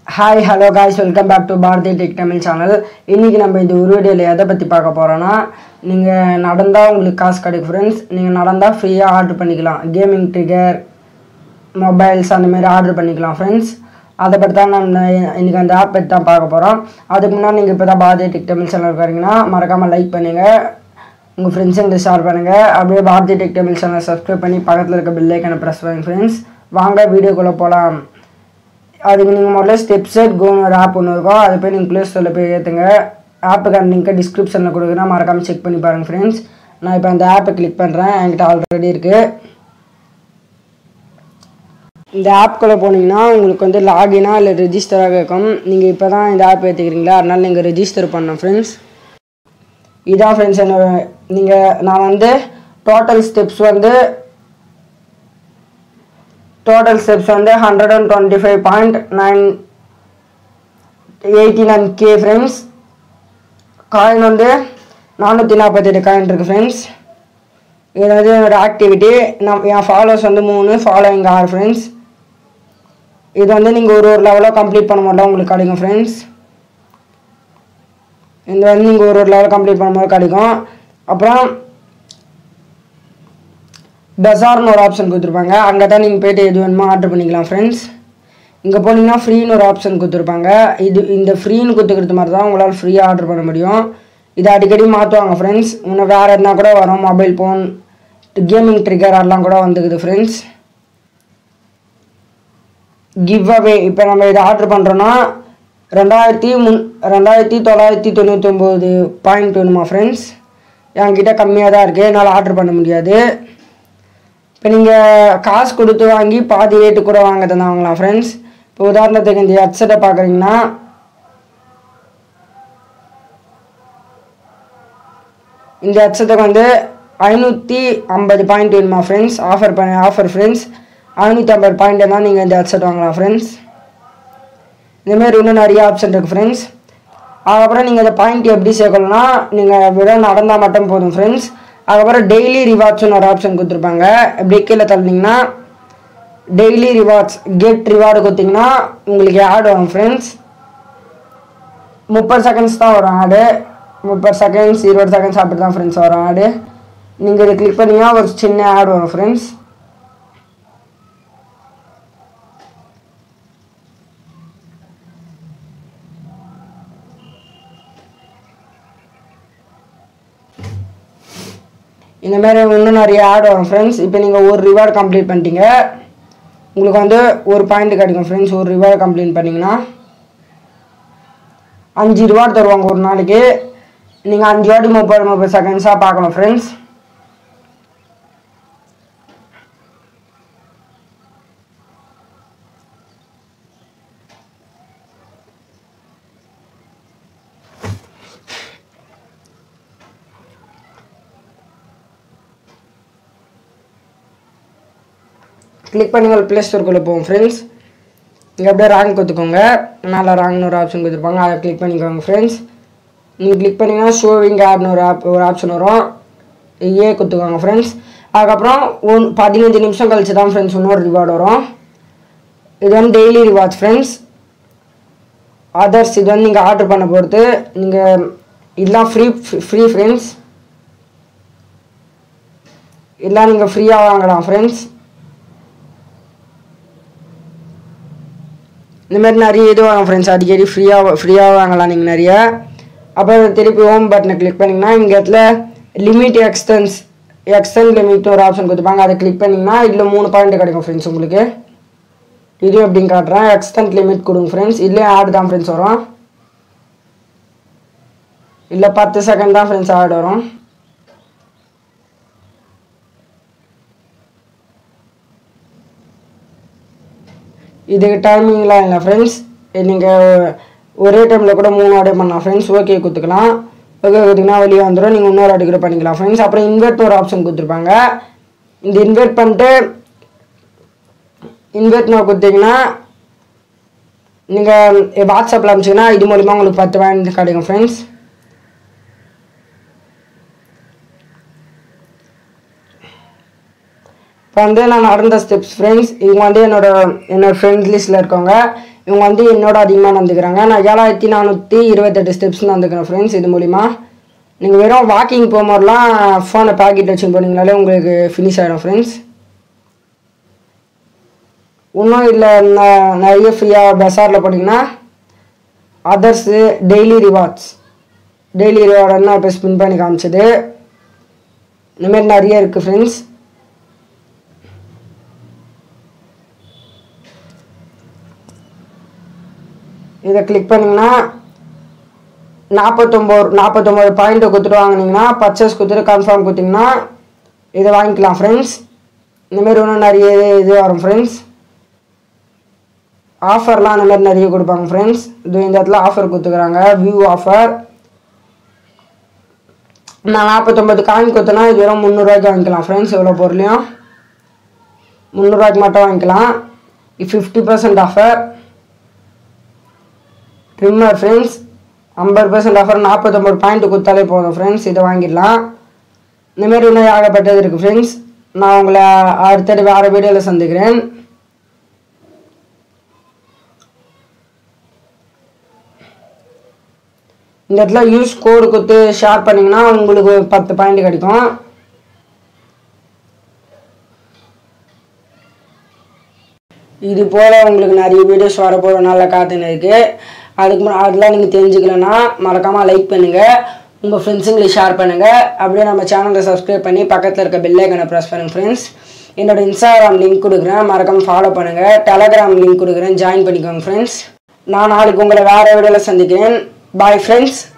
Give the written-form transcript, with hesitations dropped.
Hi, hello guys, welcome back to Bharati Tech Tamil channel. இன்னைக்கு நம்ம இந்த ஒரு வீடியோல எதை பத்தி பார்க்க போறோம்னா நீங்க நடந்தா உங்களுக்கு காசு கிடைக்கும் फ्रेंड्स. நீங்க நடந்தா ஃப்ரீயா ஆர்டர் பண்ணிக்கலாம். கேமிங் ட்ரிகர், மொபைல்ஸ் அந்த மாதிரி ஆர்டர் பண்ணிக்கலாம் फ्रेंड्स. அத பத்தி தான் நான் இன்னைக்கு அந்த ஆப் பத்தி தான் பார்க்க போறோம். அதுக்கு முன்னாடி நீங்க இப்பதான் Bharati Tech Tamil channel பாருங்கன்னா மறக்காம லைக் பண்ணுங்க. உங்க ஃப்ரெண்ட்ஸ்ங்களுக்கு ஷேர் பண்ணுங்க. அப்படியே Bharati Tech Tamil channel subscribe பண்ணி பக்கத்துல இருக்க பெல் ஐகானை பிரஸ் பண்ணுங்க फ्रेंड्स. வாங்க வீடியோக்குள்ள போலாம். அதுக்கு நீங்கள் முதல்ல ஸ்டெப்செட் கோன்னு ஒரு ஆப் ஒன்று இருக்கும். அது போய் நீங்கள் ப்ளே ஸ்டோரில் போய் ஏற்றுங்க. ஆப்புக்கான லிங்க்கை டிஸ்கிரிப்ஷனில் கொடுக்குறேன், மறக்காமல் செக் பண்ணி பாருங்கள் ஃப்ரெண்ட்ஸ். நான் இப்போ அந்த ஆப்பை கிளிக் பண்ணுறேன். என்கிட்ட ஆல்ரெடி இருக்குது. இந்த ஆப்குள்ளே போனீங்கன்னா உங்களுக்கு வந்து லாகினா இல்லை ரெஜிஸ்டராக இருக்கும். நீங்கள் இப்போ தான் இந்த ஆப் ஏற்றுக்கிறீங்களா, அதனால் நீங்கள் ரெஜிஸ்டர் பண்ணணும் ஃப்ரெண்ட்ஸ். இதான் ஃப்ரெண்ட்ஸ் என்னோட நான் வந்து டோட்டல் ஸ்டெப்ஸ் வந்து 125.989k ஃப்ரெண்ட்ஸ். காயின் வந்து 448 காயின் இருக்குது ஃப்ரெண்ட்ஸ். இது வந்து என்னோட ஆக்டிவிட்டி. என் ஃபாலோவர்ஸ் வந்து 3, ஃபாலோவிங் 6 ஃப்ரெண்ட்ஸ். இது வந்து நீங்கள் ஒரு லெவலாக கம்ப்ளீட் பண்ண மாட்டோம் உங்களுக்கு கிடைக்கும் ஃப்ரெண்ட்ஸ். இது வந்து நீங்கள் ஒரு லெவல் கம்ப்ளீட் பண்ணும்போது கிடைக்கும். அப்புறம் பஜார்னு ஒரு ஆப்ஷன் கொடுத்துருப்பாங்க. அங்கே தான் நீங்கள் போய்ட்டு எது வேணுமோ ஆர்டர் பண்ணிக்கலாம் ஃப்ரெண்ட்ஸ். இங்கே போனீங்கன்னா ஃப்ரீன்னு ஒரு ஆப்ஷன் கொடுத்துருப்பாங்க. இந்த ஃப்ரீன்னு கொடுத்துக்கிறது மாதிரி தான் உங்களால் ஃப்ரீயாக ஆர்டர் பண்ண முடியும். இதை அடிக்கடி மாற்றுவாங்க ஃப்ரெண்ட்ஸ். இன்னும் வேறு எதுனா கூட வரும், மொபைல் ஃபோன், கேமிங் ட்ரிகர் அதெல்லாம் கூட வந்துக்குது ஃப்ரெண்ட்ஸ். கிவ் அவே இப்போ நம்ம இதை ஆர்டர் பண்ணுறோன்னா 2999 பாயிண்ட் வேணுமா ஃப்ரெண்ட்ஸ். என்கிட்ட கம்மியாக தான் இருக்குது, என்னால் ஆர்டர் பண்ண முடியாது. இப்போ நீங்கள் காசு கொடுத்து வாங்கி பாதி ரேட்டு கூட வாங்க வாங்கலாம் ஃப்ரெண்ட்ஸ். இப்போ உதாரணத்துக்கு இந்த ஹெட்செட்டை பார்க்குறீங்கன்னா இந்த ஹெட்செட்டுக்கு வந்து 550 பாயிண்ட் வேணுமா ஃப்ரெண்ட்ஸ். Offer friends. 550 பாயிண்ட் தான் நீங்கள் இந்த ஹெட்செட் வாங்கலாம் ஃப்ரெண்ட்ஸ். இந்தமாரி இன்னும் நிறைய ஆப்ஷன் இருக்குது ஃப்ரெண்ட்ஸ். அதுக்கப்புறம் நீங்கள் இந்த பாயிண்ட் எப்படி சேர்க்கணும்னா நீங்கள் வெறும் நடந்தால் மட்டும் போதும் ஃப்ரெண்ட்ஸ். அதுக்கப்புறம் டெய்லி ரிவார்ட்ஸ்னு ஒரு ஆப்ஷன் கொடுத்துருப்பாங்க. எப்படி கீழே தள்ளினீங்கன்னா டெய்லி ரிவார்ட்ஸ் கெட் ரிவார்டு கொடுத்தீங்கன்னா உங்களுக்கு ஆட் வரும் ஃப்ரெண்ட்ஸ். 30 செகண்ட்ஸ் தான் வரும் ஆடு. 30 செகண்ட்ஸ் 20 செகண்ட்ஸ் அப்படி தான் ஃப்ரெண்ட்ஸ் வரும் ஆடு. நீங்கள் இதை கிளிக் பண்ணிங்கன்னா ஒரு சின்ன ஆட் வரும் ஃப்ரெண்ட்ஸ். இந்தமாரி இன்னும் நிறைய ஆட் வரும் ஃப்ரெண்ட்ஸ். இப்போ நீங்கள் ஒரு ரிவார்டு கம்ப்ளீட் பண்ணிட்டீங்க, உங்களுக்கு வந்து ஒரு பாயிண்ட் கிடைக்கும் ஃப்ரெண்ட்ஸ். ஒரு ரிவார்டு கம்ப்ளீட் பண்ணிங்கன்னா 5 ரிவார்டு தருவாங்க ஒரு நாளைக்கு. நீங்கள் 5 வாட்டி 30 செகண்ட்ஸாக பார்க்கணும் ஃப்ரெண்ட்ஸ். கிளிக் பண்ணி உங்கள் ப்ளே ஸ்டோருக்குள்ளே போவோம் ஃப்ரெண்ட்ஸ். இங்கே அப்படியே ரேங்க் கொடுத்துக்கோங்க. மேலே ரேங்க்னு ஒரு ஆப்ஷன் கொடுத்துருப்பாங்க, அதை கிளிக் பண்ணிக்கோங்க ஃப்ரெண்ட்ஸ். நீங்கள் கிளிக் பண்ணிங்கன்னா ஷோவிங் ஆப்னு ஒரு ஆப்ஷன் வரும். கொடுத்துக்கோங்க ஃப்ரெண்ட்ஸ். அதுக்கப்புறம் 15 நிமிஷம் கழிச்சு தான் ஃப்ரெண்ட்ஸ் இன்னொரு ரிவார்டு வரும். இது வந்து டெய்லி ரிவார்ட்ஸ் ஃப்ரெண்ட்ஸ். அதர்ஸ் இது வந்து நீங்கள் ஆர்டர் பண்ண பொறுத்து. நீங்கள் இதெல்லாம் ஃப்ரீ ஃப்ரெண்ட்ஸ். இதெல்லாம் நீங்கள் ஃப்ரீயாக வாங்கலாம் ஃப்ரெண்ட்ஸ். இந்தமாதிரி நிறைய இது வாங்க ஃப்ரெண்ட்ஸ். அடிக்கடி ஃப்ரீயாக வாங்கலாம் நீங்கள் நிறைய. அப்புறம் திருப்பி ஹோம் பட்டனை கிளிக் பண்ணிங்கன்னா இங்கே இடத்துல லிமிட் எக்ஸ்டெண்ட் லிமிட் ஒரு ஆப்ஷன் கொடுத்துப்பாங்க. அதை கிளிக் பண்ணிங்கன்னா இதில் 3 பாயிண்ட் கிடைக்கும் ஃப்ரெண்ட்ஸ் உங்களுக்கு. இதுவும் எப்படின்னு காட்டுறேன். எக்ஸ்டெண்ட் லிமிட் கொடுங்க ஃப்ரெண்ட்ஸ். இதுலேயே ஆட் தான் ஃப்ரெண்ட்ஸ் வரும். இல்லை 10 செகண்ட் தான் ஃப்ரெண்ட்ஸ் ஆட் வரும். இதுக்கு டைமிங்லாம் இல்லை ஃப்ரெண்ட்ஸ். நீங்கள் ஒரே டைமில் கூட 3 ஆர்டர் பண்ணலாம் ஃப்ரெண்ட்ஸ். ஓகே கொடுத்துக்கலாம். ஓகே கொடுத்தீங்கன்னா வெளியே வந்துடும். நீங்கள் இன்னொரு ஆர்டர் கூட பண்ணிக்கலாம் ஃப்ரெண்ட்ஸ். அப்புறம் இன்வெர்ட் ஒரு ஆப்ஷன் கொடுத்துருப்பாங்க. இந்த இன்வெர்ட் பண்ணிட்டு இன்வெர்ட்னு கொடுத்தீங்கன்னா நீங்கள் வாட்ஸ்அப்பில் அனுப்பிச்சிங்கன்னா இது மூலிமா உங்களுக்கு 10 பாயிண்ட் கிடைக்கும் ஃப்ரெண்ட்ஸ். இப்போ வந்து நான் நடந்த ஸ்டெப்ஸ் ஃப்ரெண்ட்ஸ். இவங்க வந்து என்னோட ஃப்ரெண்ட் லிஸ்ட்டில் இருக்கவங்க. இவங்க வந்து என்னோட அதிகமாக நடந்துக்கிறாங்க. நான் 7428 ஸ்டெப்ஸ் நடந்துக்கிறேன் ஃப்ரெண்ட்ஸ். இது மூலிமா நீங்கள் வெறும் வாக்கிங் போகும்போதெல்லாம் ஃபோனை பேக்கெட் வச்சு போனீங்கனாலே உங்களுக்கு ஃபினிஷ் ஆகிடும் ஃப்ரெண்ட்ஸ். இன்னும் இல்லை நிறைய ஃப்ரீயாக பஸாரில் போனீங்கன்னா அதர்ஸு டெய்லி ரிவார்ட்ஸ் என்ன இப்போ ஸ்பின் பண்ணி காமிச்சது. இந்தமாரி நிறைய இருக்குது ஃப்ரெண்ட்ஸ். இதை கிளிக் பண்ணிங்கன்னா 49 பாயிண்ட்டை கொடுத்துட்டு வாங்கினீங்கன்னா பர்ச்சேஸ் கொடுத்துட்டு கன்ஃபார்ம் கொடுத்தீங்கன்னா இதை வாங்கிக்கலாம் ஃப்ரெண்ட்ஸ். இந்தமாரி இன்னும் நிறைய இது வரும் ஃப்ரெண்ட்ஸ். ஆஃபர்லாம் அந்த மாதிரி நிறைய கொடுப்பாங்க ஃப்ரெண்ட்ஸ். இது இந்த இடத்துல ஆஃபர் கொடுத்துக்கிறாங்க, வியூ ஆஃபர். நான் 49 காயின் கொடுத்தேன்னா இது வெறும் 300 ரூபாய்க்கு வாங்கிக்கலாம் ஃப்ரெண்ட்ஸ். எவ்வளோ பொருளையும் 300 ரூபாய்க்கு மட்டும் வாங்கிக்கலாம். 50% offer. Trimmer friends 50% offer. 49 point கொடுத்தாலே போதும் ஃப்ரெண்ட்ஸ். இதை வாங்கிடலாம். இந்தமாரி இன்னும் ஏகப்பட்டது இருக்குது ஃப்ரெண்ட்ஸ். நான் உங்களை அடுத்தது வேறு வீடியோவில் சந்திக்கிறேன். இந்த இடத்துல யூஸ் கோடு கொடுத்து ஷேர் பண்ணிங்கன்னா உங்களுக்கு 10 பாயிண்ட் கிடைக்கும். இது போல் உங்களுக்கு நிறைய வீடியோஸ் வரப்போகிற நல்ல காத்துன்னு இருக்குது. அதெல்லாம் நீங்கள் தெரிஞ்சுக்கலன்னா மறக்காமல் லைக் பண்ணுங்கள், உங்கள் ஃப்ரெண்ட்ஸுங்களுக்கு ஷேர் பண்ணுங்கள். அப்படியே நம்ம சேனலை சப்ஸ்கிரைப் பண்ணி பக்கத்தில் இருக்க பெல் ஐக்கனை ப்ரெஸ் பண்ணுங்கள் ஃப்ரெண்ட்ஸ். என்னோடய இன்ஸ்டாகிராம் லிங்க் கொடுக்குறேன், மறக்காமல் ஃபாலோ பண்ணுங்கள். டெலகிராம் லிங்க் கொடுக்குறேன், ஜாயின் பண்ணிக்கோங்க ஃப்ரெண்ட்ஸ். நான் நாளைக்கு உங்களை வேறு வீடியோவில் சந்திக்கிறேன். Bye friends.